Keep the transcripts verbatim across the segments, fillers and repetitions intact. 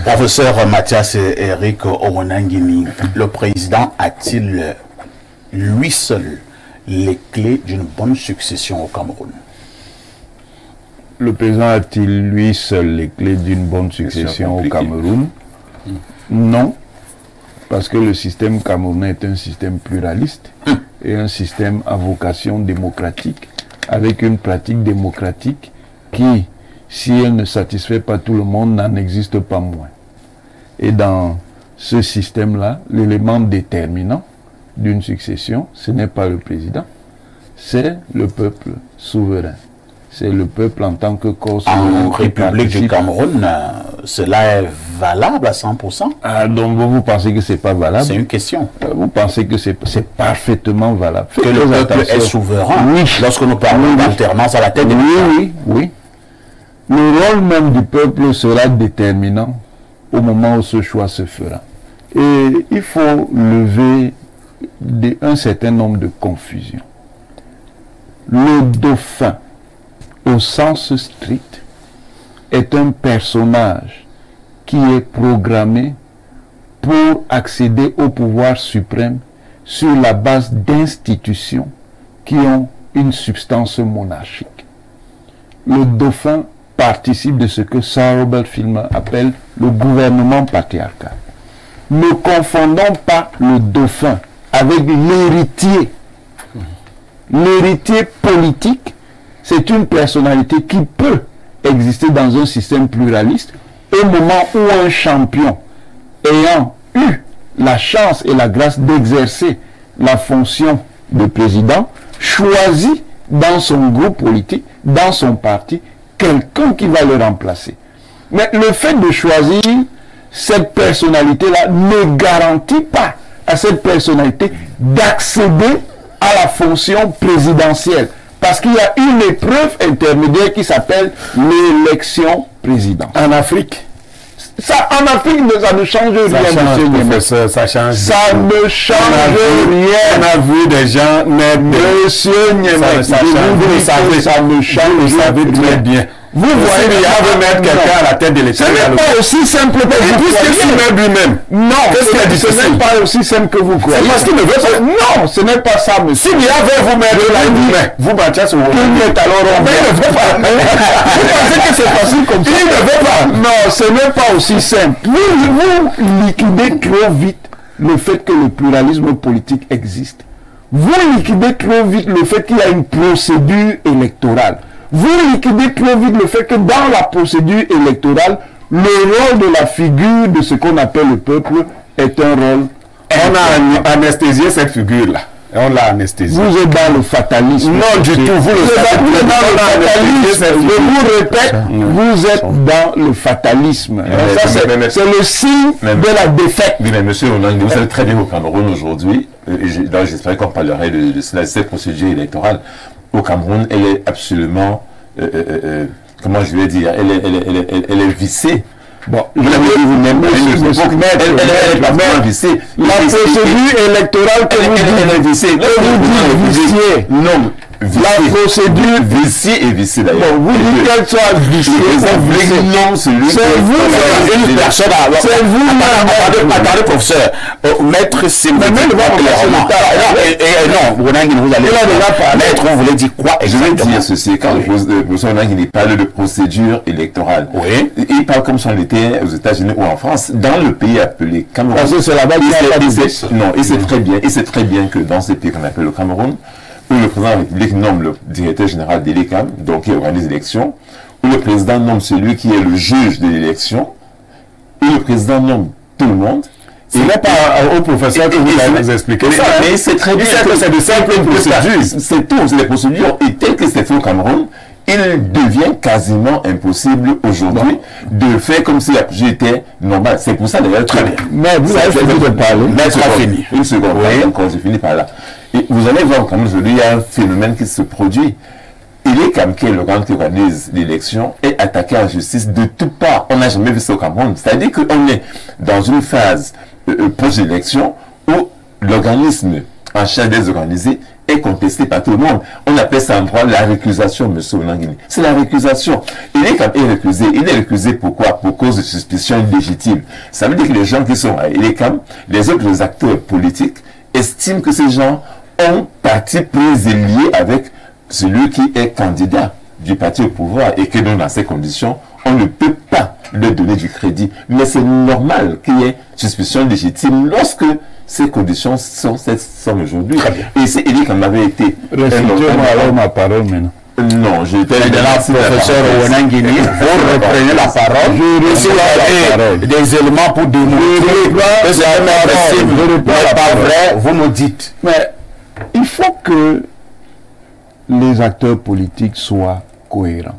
Professeur Mathias Eric Omonangini, le président a-t-il lui seul les clés d'une bonne succession au Cameroun? Le président a-t-il lui seul les clés d'une bonne succession au Cameroun? Non, parce que le système camerounais est un système pluraliste et un système à vocation démocratique, avec une pratique démocratique qui, si elle ne satisfait pas tout le monde, n'en existe pas moins. Et dans ce système-là, l'élément déterminant d'une succession, ce n'est pas le président, c'est le peuple souverain. C'est le peuple en tant que corps souverain. En République du Cameroun, euh, cela est valable à cent pour cent? Ah, donc vous, vous pensez que c'est pas valable? C'est une question. Euh, vous pensez que c'est parfaitement valable? Que le peuple est souverain. Oui. Lorsque nous parlons oui, d'alternance à la tête oui, de l'État. Oui, oui. Le rôle même du peuple sera déterminant au moment où ce choix se fera. Et il faut lever de, un certain nombre de confusions. Le dauphin, au sens strict, est un personnage qui est programmé pour accéder au pouvoir suprême sur la base d'institutions qui ont une substance monarchique. Le dauphin participe de ce que Sir Robert Filmer appelle le gouvernement patriarcal. Ne confondons pas le dauphin avec l'héritier. L'héritier politique, c'est une personnalité qui peut exister dans un système pluraliste au moment où un champion ayant eu la chance et la grâce d'exercer la fonction de président choisit dans son groupe politique, dans son parti, quelqu'un qui va le remplacer. Mais le fait de choisir cette personnalité-là ne garantit pas à cette personnalité d'accéder à la fonction présidentielle. Parce qu'il y a une épreuve intermédiaire qui s'appelle l'élection présidentielle. En Afrique? Ça, en Afrique, ça ne change rien, monsieur Professeur, ça change. Ça ne change rien. On a vu des gens, mais monsieur Niemet, ça, ça, ça ne change vous savez très bien. Vous voyez, il y a mettre quelqu'un à la tête de l'État. Ce n'est pas aussi simple que vous croyez. lui-même. Non, qu'est-ce qu'il a dit? Ce n'est pas aussi simple que vous croyez. Parce qu'il ne veut pas. Non, ce n'est pas ça, monsieur. S'il y avait vous mettre là, vous battez sur vos mains. Alors, on ne veut pas. Vous pensez que c'est facile comme ça? Il ne veut pas. Non, ce n'est pas aussi simple. Vous, vous liquidez trop vite le fait que le pluralisme politique existe. Vous liquidez trop vite le fait qu'il y a une procédure électorale. Vous liquidez trop vite le fait que dans la procédure électorale, le rôle de la figure de ce qu'on appelle le peuple est un rôle. On a anesthésié cette figure-là. On l'a anesthésié. Vous êtes dans le fatalisme. Non, du tout. Vous, vous êtes dans le fatalisme. Je vous répète, vous êtes dans le fatalisme. C'est le signe de la défaite. Oui, mais monsieur Onang, vous savez très bien au Cameroun aujourd'hui, j'espérais qu'on parlerait de, de cette procédure électorale. Au Cameroun, elle est absolument, euh, euh, euh, comment je vais dire, elle est, elle est, elle est, elle est, elle est vissée. Bon, vous l'avez dit vous-même, elle est pas vissée. La procédure électorale que vous dites, elle est vissée. Vous dites viciée. Non. La procédure viciée et viciée d'ailleurs. Bon, vous dites qu'elle soit viciée. Non, celui c'est vous, une personne. C'est vous, attendez, professeur. Maître Simon. Mais même non, vous allez. Maître, vous voulez dire quoi? Je vais dire ceci. Quand le professeur Onang parle de procédure électorale, il parle comme si on était aux États-Unis ou en France, dans le pays appelé Cameroun. Parce que c'est là-bas qu'il y a pas de Non, il sait très bien, il sait très bien que dans ce pays qu'on appelle le Cameroun, où le président de la République nomme le directeur général de l'E C A M, donc qui organise l'élection, où le président nomme celui qui est le juge de l'élection, où le président nomme tout le monde. Ce n'est pas au professeur que vous allez nous expliquer ça. Mais c'est très bien que c'est de simples procédures. C'est tout, c'est des procédures. Et tel que c'est fait au Cameroun, il devient quasiment impossible aujourd'hui de faire comme si la procédure était normale. C'est pour ça d'ailleurs. Très bien. Mais vous avez fini de parler. Maître a fini. Une seconde. Oui. Encore, j'ai fini par là. Et vous allez voir quand même aujourd'hui, il y a un phénomène qui se produit. Il est comme que l'organe qui organise l'élection est attaqué en justice de toutes parts. On n'a jamais vu ça au Cameroun. C'est-à-dire qu'on est dans une phase euh, post-élection où l'organisme en charge des organisés est contesté par tout le monde. On appelle ça en droit la récusation, M. Onanguini. C'est la récusation. Il est quand même récusé. Il est récusé pourquoi? Pour cause de suspicion illégitime. Ça veut dire que les gens qui sont à Elecam, les autres acteurs politiques, estiment que ces gens ont parti pris et lié avec celui qui est candidat du parti au pouvoir et que donc dans ces conditions, on ne peut pas leur donner du crédit. Mais c'est normal qu'il y ait suspicion légitime lorsque ces conditions sont celles sont aujourd'hui. Et c'est Eli qui m'avait été... Restituez-moi alors ma parole maintenant. Non, je vais de la professeur Onanguini, vous reprenez la parole. Je reçois des éléments pour démontrer que c'est impossible. Je ne pas vrai, vous me dites. Mais il faut que les acteurs politiques soient cohérents.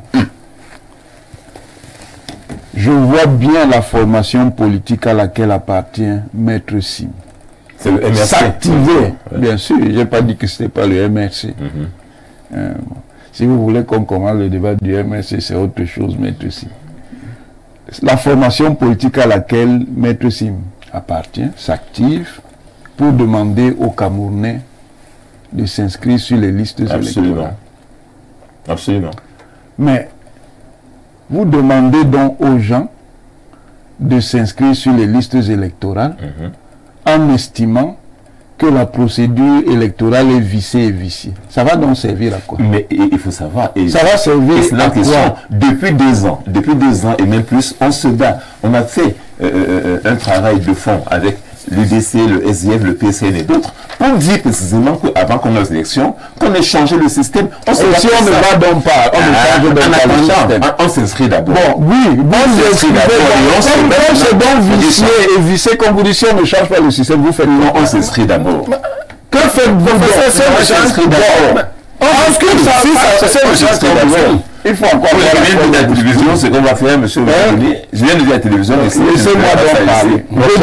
Je vois bien la formation politique à laquelle appartient Maître Sim. C'est le M R C. S'activer, ouais. Bien sûr, je n'ai pas dit que ce n'était pas le M R C. Mm-hmm. euh, si vous voulez qu'on commence le débat du M R C, c'est autre chose, Maître Sim. La formation politique à laquelle Maître Sim appartient s'active pour demander aux Camerounais de s'inscrire sur les listes Absolument. électorales. Absolument. Mais vous demandez donc aux gens de s'inscrire sur les listes électorales mm-hmm. en estimant que la procédure électorale est viciée et viciée. Ça va donc servir à quoi? Mais il faut savoir... Et ça va servir à quoi? Depuis deux ans, depuis deux ans et même plus, on se bat. On a fait euh, euh, un travail de fond avec l'U D C, le S D F, le P C N et d'autres, pour dire précisément qu'avant qu'on ait les élections, qu'on ait changé le système, on si on ne va donc pas, on ah, ne change donc pas le système. On, on s'inscrit d'abord. Bon, oui, bon, on s'inscrit d'abord. Quand c'est donc vicié et vicié, comme vous dites, si on ne change pas le système, vous faites non, on s'inscrit d'abord. Que faites-vous donc? On s'inscrit d'abord. Parce que ça, c'est le système. Il faut encore voir la télévision, c'est qu'on va faire, monsieur Onanguini. Je viens de dire à la télévision, laissez-moi donc parler.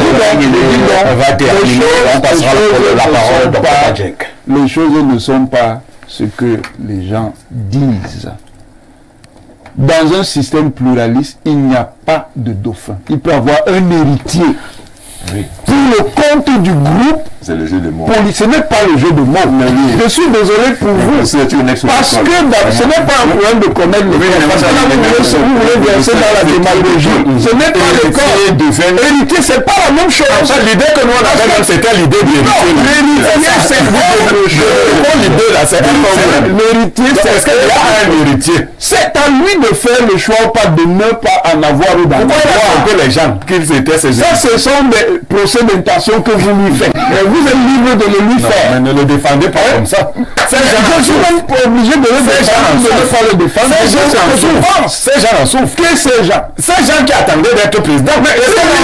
On va terminer, on passera la parole au Badjek. Les choses ne sont pas ce que les gens disent. Dans un système pluraliste, il n'y a pas de dauphin. Il peut y avoir un héritier. Oui. Pour le compte du groupe, c'est le jeu de mots. Ce n'est pas le jeu de mots. Je suis désolé pour vous. Parce que ce n'est pas un problème de connaître le cas. Parce que là, vous voulez verser dans la démagogie. Ce n'est pas le cas. Héritier, ce n'est pas la même chose. L'idée que nous on avait, c'était l'idée de l'héritier. C'est l'idée là. C'est l'héritier. Est-ce qu'il y a un héritier? C'est à lui de faire le choix ou pas de ne pas en avoir ou d'en avoir. Pourquoi il a les gens qu'ils étaient ces gens? Ça, ce sont des procès d'intention que vous lui faites. Mais vous êtes libre de le lui non, faire. Mais ne le défendez pas comme ça. Je suis même obligé de le défendre, de ne pas le défendre. Ces gens en souffrent. Ces gens en souffrent. Qui ces gens? Ces gens qui attendaient d'être président. Mais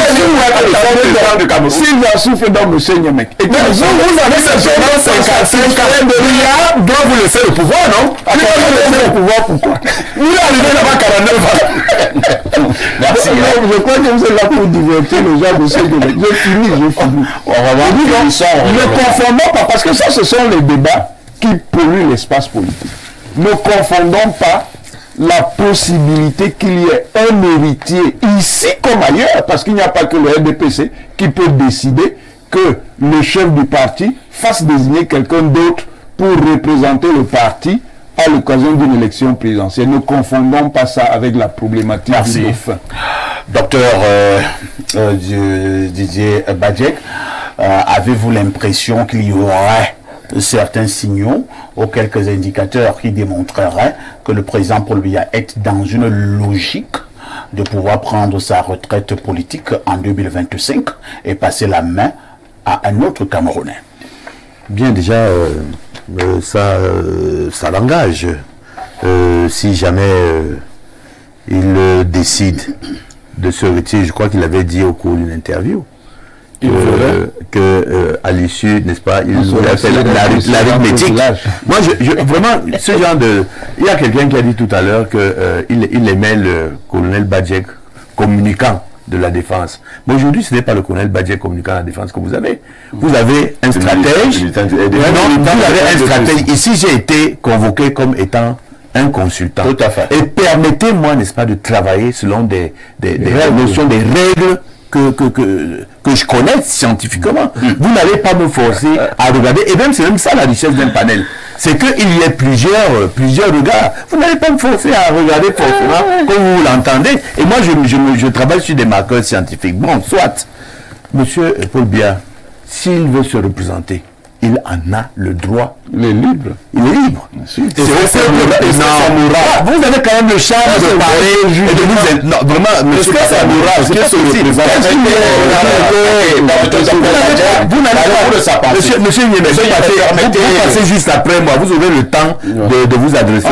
s'ils en souffrent, donc monsieur Nyemek. Et vous, vous avez ces gens cinquante-cinq ans. Doit vous laisser le pouvoir, non? Vous laisser le pouvoir, pourquoi? Vous arrivez là-bas quarante-neuf ans. Merci. Je crois que vous êtes là pour divertir les gens de ce Nyemek. Je finis, je finis. On va voir. Ne confondons pas, parce que ça, ce sont les débats qui polluent l'espace politique. Ne confondons pas la possibilité qu'il y ait un héritier ici comme ailleurs, parce qu'il n'y a pas que le R D P C qui peut décider que le chef du parti fasse désigner quelqu'un d'autre pour représenter le parti à l'occasion d'une élection présidentielle. Ne confondons pas ça avec la problématique Merci. du dauphin. Docteur euh, euh, Didier Badjek, euh, avez-vous l'impression qu'il y aurait certains signaux ou quelques indicateurs qui démontreraient que le président Paul Biya est dans une logique de pouvoir prendre sa retraite politique en deux mille vingt-cinq et passer la main à un autre Camerounais? Bien, déjà, euh, euh, ça, euh, ça l'engage. Euh, si jamais euh, il euh, décide de se retirer, je crois qu'il avait dit au cours d'une interview que, euh, que euh, à l'issue, n'est-ce pas, il a fait l'arithmétique. Moi, je, je, vraiment, ce genre de... Il y a quelqu'un qui a dit tout à l'heure qu'il euh, il aimait le colonel Badjek communicant de la défense. Mais aujourd'hui, ce n'est pas le colonel Badjek communicant de la défense que vous avez. Vous avez un stratège. Non, vous avez un stratège. Ici, j'ai été convoqué comme étant un consultant. Tout à fait. Et permettez-moi, n'est-ce pas, de travailler selon des, des, des notions, des règles que, que, que que je connais scientifiquement. Vous n'allez pas me forcer à regarder, et même c'est même ça la richesse d'un panel. C'est qu'il y ait plusieurs, plusieurs regards. Vous n'allez pas me forcer à regarder forcément comme vous l'entendez. Et moi, je, je, je travaille sur des marqueurs scientifiques. Bon, soit, Monsieur Paul Biya, s'il veut se représenter, il en a le droit. Il est libre. Il est libre. C'est non. Vous avez quand même le charme de parler et de vous... Non, vraiment, monsieur Samoura, c'est pas possible. Vous n'avez pas... Monsieur Niémé, vous passez juste après moi. Vous aurez le temps de vous adresser.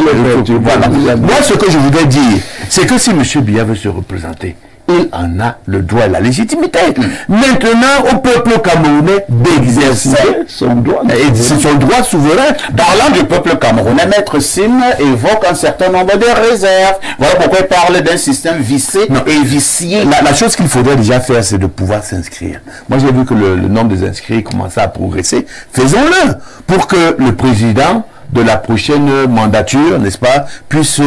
Moi, ce que je voudrais dire, c'est que si monsieur Biya veut se représenter, il en a le droit et la légitimité. Maintenant, au peuple camerounais d'exercer son droit. C'est son droit souverain. Parlant du peuple camerounais, Maître Sim évoque un certain nombre de réserves. Voilà pourquoi il parle d'un système vicié non. et vicié. La, la chose qu'il faudrait déjà faire, c'est de pouvoir s'inscrire. Moi, j'ai vu que le, le nombre des inscrits commençait à progresser. Faisons-le pour que le président de la prochaine mandature, n'est-ce pas, puisse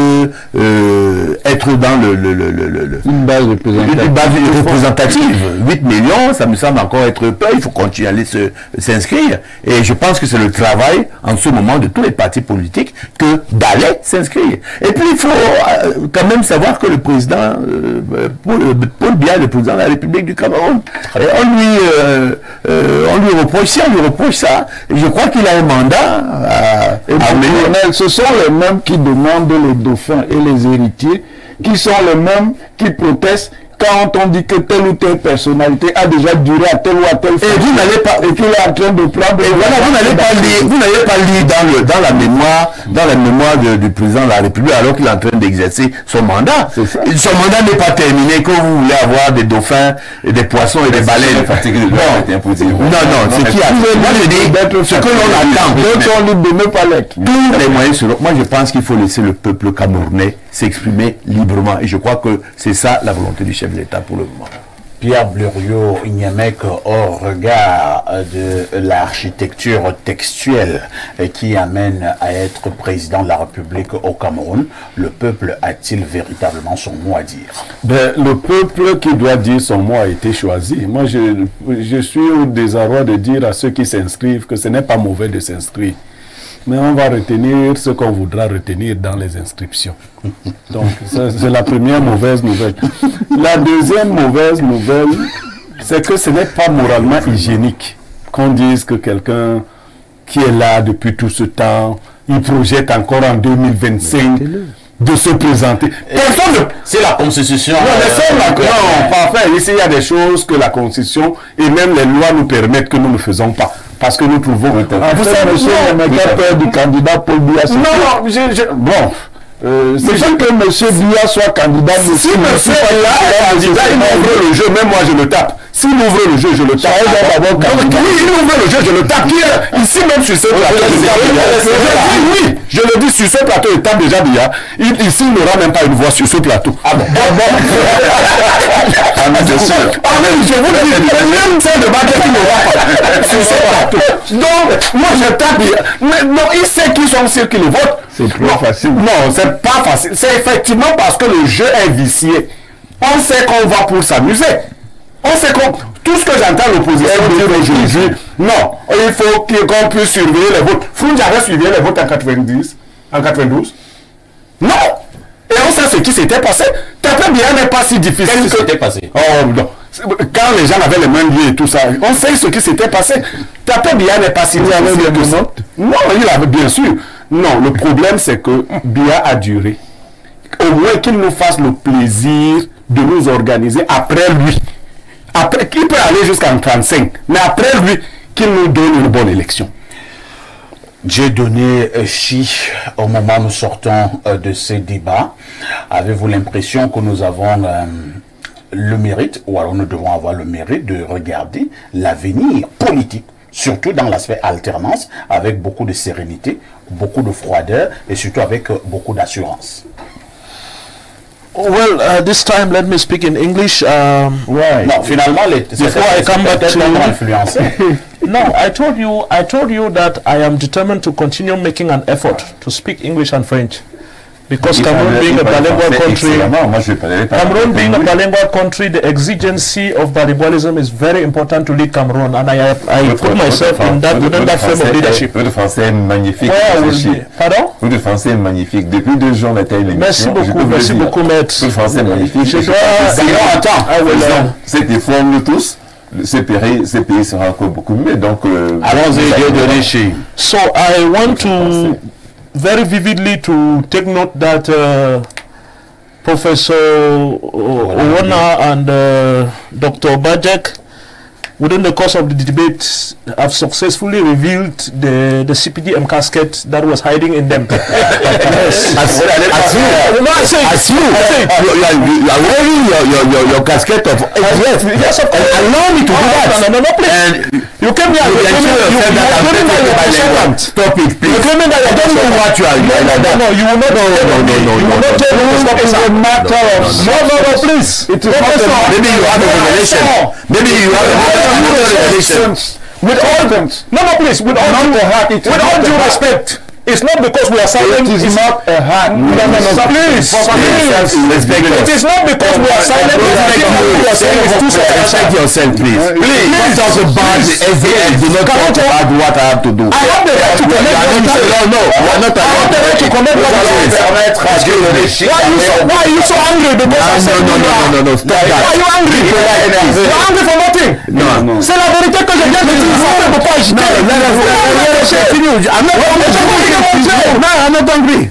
euh, être dans le, le, le, le, le une base représentative. Une base représentative. huit millions, ça me semble encore être peu, il faut continuer à aller s'inscrire. Et je pense que c'est le travail en ce moment de tous les partis politiques que d'aller s'inscrire. Et puis il faut euh, quand même savoir que le président, euh, Paul, Paul Biya, le président de la République du Cameroun, on lui, euh, euh, on lui reproche ça, on lui reproche ça. Je crois qu'il a un mandat à Et ce sont les mêmes qui demandent les dauphins et les héritiers, qui sont les mêmes qui protestent quand on dit que telle ou telle personnalité a déjà duré à telle ou à telle et vous n'allez pas et qu'il est en train de prendre et voilà vous n'allez pas lire vous n'allez pas lire dans le dans la mémoire dans la mémoire de, du président de la République alors qu'il est en train d'exercer son mandat. Son mandat n'est pas terminé que vous voulez avoir des dauphins et des poissons et des baleines. Non non c'est qui a moi je dis ce que l'on attend d'autres sont libres de ne pas l'être. Tous les moyens seront. Moi je pense qu'il faut laisser le peuple camerounais s'exprimer librement et je crois que c'est ça la volonté du chef de l'État pour le moment. Pierre Bleriot Niémé, au regard de l'architecture textuelle qui amène à être président de la République au Cameroun, le peuple a-t-il véritablement son mot à dire? Ben, le peuple qui doit dire son mot a été choisi. Moi, je, je suis au désarroi de dire à ceux qui s'inscrivent que ce n'est pas mauvais de s'inscrire. Mais on va retenir ce qu'on voudra retenir dans les inscriptions. Donc, c'est la première mauvaise nouvelle. La deuxième mauvaise nouvelle, c'est que ce n'est pas moralement hygiénique qu'on dise que quelqu'un qui est là depuis tout ce temps, il projette encore en deux mille vingt-cinq de se présenter. Personne ne... C'est la Constitution. Non, euh, la... non, pas faire. Ici, il y a des choses que la Constitution et même les lois nous permettent que nous ne faisons pas. Parce que nous trouvons... Ah, vous savez, monsieur, le peur du candidat Paul Biya. Non, non, je, je, bon... Euh, c'est sûr que M. Biya soit candidat. Si M. Biya est candidat, il ouvre le jeu, même moi je le tape. S'il ouvre le jeu, je le tape. Oui, il ouvre le jeu, je le tape. Ici même sur ce plateau, je oui, je le dis sur ce plateau, il tape déjà Biya. Ici, il n'aura même pas une voix sur ce plateau. Ah bon? Ah mais c'est sûr. Ah oui, je vous dis, même celle de Baguette, il n'aura pas sur ce plateau. Donc, moi je tape Biya. Mais non, il sait qui sont ceux qui le votent. C'est trop facile. Non, c'est pas facile. C'est effectivement parce que le jeu est vicié. On sait qu'on va pour s'amuser. On sait qu'on... Tout ce que j'entends l'opposition dire aujourd'hui, non, il faut qu'on puisse surveiller les votes. Frounja avait surveillé les votes en quatre-vingt-dix, en quatre-vingt-douze. Non. Et on sait ce qui s'était passé. Taper Biya n'est pas si difficile. Qu'est-ce qui s'était passé? Oh non. Quand les gens avaient les mains liées et tout ça, on sait ce qui s'était passé. Taper Biya n'est pas si difficile. Il avait des notes. Non, il avait bien sûr. Non, le problème c'est que Biya a duré. Au moins qu'il nous fasse le plaisir de nous organiser après lui. Après, qu'il peut aller jusqu'en trente-cinq, mais après lui, qu'il nous donne une bonne élection. J'ai donné chi au moment où nous sortons euh, de ces débats. Avez-vous l'impression que nous avons euh, le mérite, ou alors nous devons avoir le mérite de regarder l'avenir politique, surtout dans l'aspect alternance, avec beaucoup de sérénité, beaucoup de froideur et surtout avec euh, beaucoup d'assurance? Well, uh, this time let me speak in English. Um, right. No, finalement, before I come back to no, I told you, I told you that I am determined to continue making an effort to speak English and French. Because Il Cameroon parlait- being il a parlait bilingual français country, excellemment. Moi, je parlais pas Cameroon being a oui. bilingual country, the exigency of bilingualism is very important to lead Cameroon, and I, I Votre- put myself votre in that, votre- within that votre frame of français est- leadership. Votre français est magnifique. Where I will Monsieur be- Chi. Pardon? Votre français est magnifique. Depuis deux jours, on a été à une émission. Merci je beaucoup, peux vous le merci dire. beaucoup, maître. Votre français est magnifique. Je Et dois- pense que si D'ailleurs, on attend, I will, faisons uh, cet effort, nous tous, ce pays, ce pays sera encore beaucoup mieux. Donc, euh, Allons-y, Dieu de Rishi. So I want to very vividly to take note that uh, Professor Owona and uh, Doctor Bajek, within the course of the debate, have successfully revealed the, the C P D M casket that was hiding in them. Yes. As, as you, No, I say it. as you, I say it. you, you, are, you are wearing your, your, your, your casket of yes, Yes, of course. allow me to do Oh, that. No, no, no, no, please. And You came here. you You ensure you- yourself you that are I'm claiming that perfectly you are bilingual. consultant. Stop it, You're please. claiming that I you're don't know what you are No, doing no, like no, that. no, you will not No, tell no, me. no, no, You no, will not no. tell me to stop It's it. a matter of No, no, no, please. It is not a matter Maybe you have a revelation. Maybe you have a revelation. With all, no, no, please. With all, Not a heart, it is with all not a due heart. respect, it's not because we are silent. It is it's- not a heart. No, no, no, please, please. Respect It is not because we are silent. Respect What we are saying is too Respect silent. yourself, please. Please. Don't talk about the S D L. Do not talk about what I have to do. I have the right to You comment are what you not- say. No, no, you are not I have the right to comment what you say. Parce que Why are you so, why are you so angry because I no, said no, you no, are? no, no, stop Why that. are you angry? People are énervés. You are angry for nothing. No, no. C'est la vérité que je viens de dire. Vous ne pouvez pas agiter. No, let us Vous pouvez pas agiter. continue. I'm not angry. No, I'm not angry.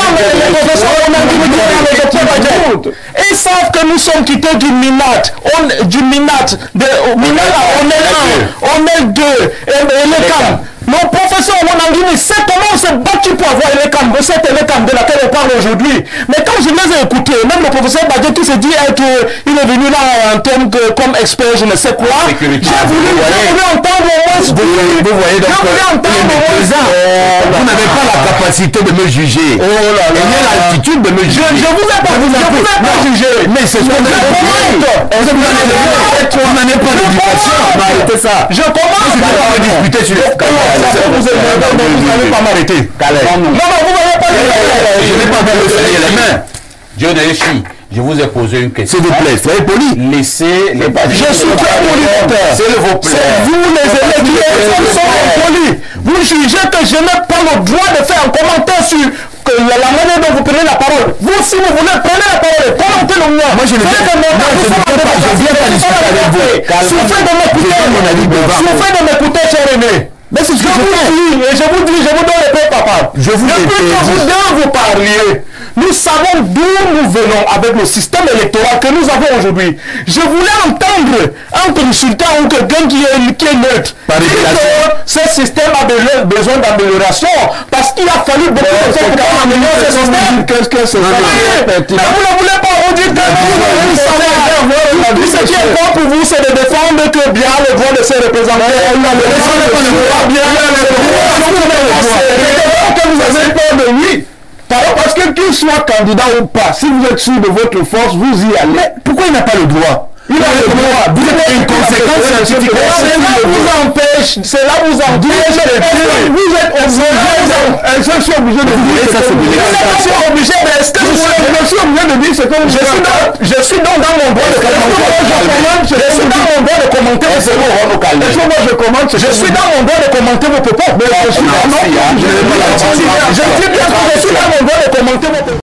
Ils savent que nous sommes quittés du Minat, on, du Minat, de Minat, on est un, on est deux, et, et les cam. Mon professeur Monangini sait comment on s'est battu pour avoir les cam, cette élecam de laquelle on parle aujourd'hui. Mais quand je les ai écoutés, même le professeur Badje qui se dit être, il est venu là en termes que, comme expert, je ne sais quoi, j'ai voulu, j'ai voulu entendre au moins ce que Vous voyez donc j'ai voulu que entendre au moins ça. vous n'avez pas la capacité de me juger. Oh là là. Ayez l'altitude de me Je, juger. je vous ai pas, je vous ai pas jugé. Mais c'est ce que vous avez dit. Vous n'en avez pas d'éducation. Arrêtez ça. Je commence. Vous allez discuter sur les Vous n'allez pas m'arrêter. Non, non, vous n'allez pas m'arrêter. Je n'ai pas besoin de serrer les mains. Dieu de Rishi, je vous ai posé une question. S'il vous plaît, soyez poli. Laissez les Je suis très poli, docteur. S'il vous plaît. C'est vous les élèves qui êtes sont impolis. Vous jugez que je n'ai pas le droit de faire un commentaire sur que la, la manière dont vous prenez la parole. Vous, si vous voulez, prenez la parole et commentez le mien. Moi, je ne viens pas- moi, je ne viens pas- je viens pas discuter avec vous. Souffrez de m'écouter. Je donne mon avis devant. Souffrez de m'écouter, cher aîné. Mais c'est ce Je que je vous fais. dis, et je vous dis, je vous donne le paix, papa. Je vous Depuis ai que vous, dit. dès vous parliez, nous savons d'où nous venons avec le système électoral que nous avons aujourd'hui. Je voulais entendre un consultant ou quelqu'un qui est, qui est neutre Par dire révélation. que ce système a besoin, besoin d'amélioration parce qu'il a fallu beaucoup de temps pour améliorer ce système. Qu'est-ce que c'est? Mais vous ne voulez pas, vous dites que vous savez, tout ce qui est bon pour vous, c'est de défendre que bien le droit de se représenter. Que vous avez peur de lui. Parce que qu'il soit candidat ou pas, si vous êtes sûr de votre force, vous y allez. Pourquoi il n'a pas le droit? Il a le droit. Vous êtes inconséquent scientifique. Cela vous empêche, cela vous empêche de dire. Vous êtes obligé. Je suis obligé de vous dire. Ça, c'est Vous n'êtes pas obligé, mais est-ce que vous voulez. Je suis obligé de dire ce que vous Je suis dans, je suis donc dans mon droit de commenter. Je suis dans mon droit de commenter vos propos. Est-ce que moi je commande? Je suis dans mon droit de commenter vos propos. Mais je suis dans mon droit de commenter vos propos.